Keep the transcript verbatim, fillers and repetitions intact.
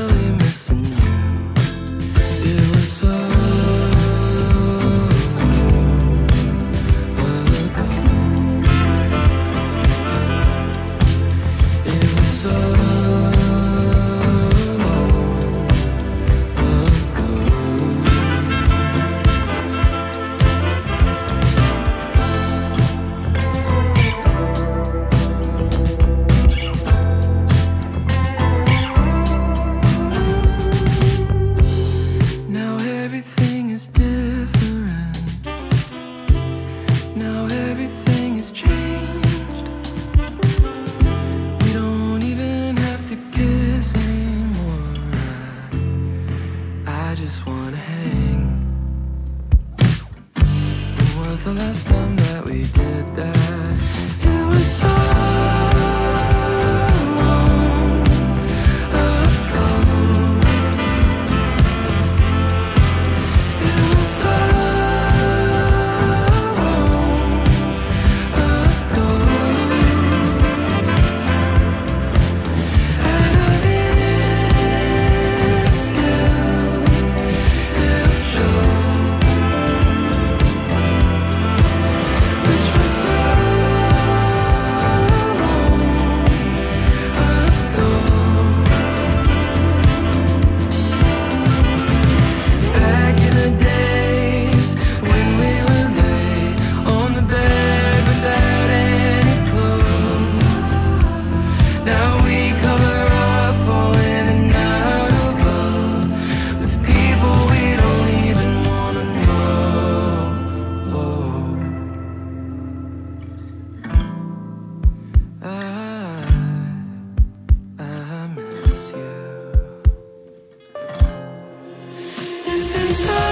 really missing you. It was so long ago. It was so the last time that we did that. It was so long ago. It was so long ago. At a big scale, it showed. It's been so